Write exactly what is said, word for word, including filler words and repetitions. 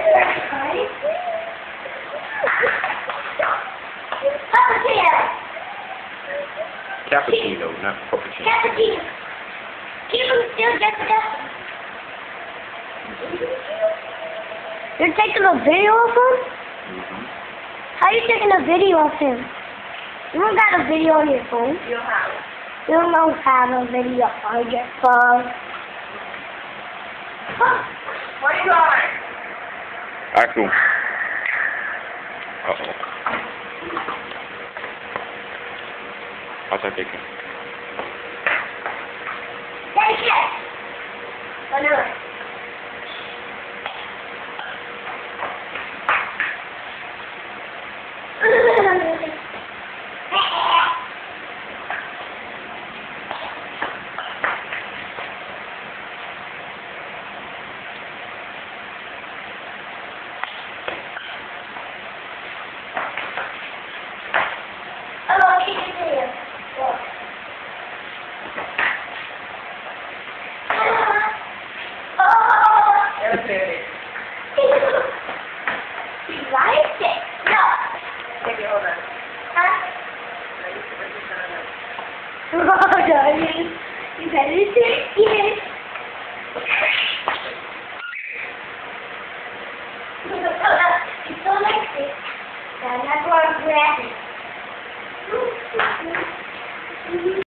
Cappuccino, not cappuccino. Cappuccino. Keep him still, Jessica. You're taking a video of him? Mm-hmm. How are you taking a video of him? You don't got a video on your phone. You don't have it. You don't have a video on your phone. Where are you going? Axel. Uh-oh. How's that taking? Take it. Another. Oh, keep it there. That's it. You liked it? No. Take it over. Huh? Oh, darling. You better take it. You still like it? That's why I'm grabbing.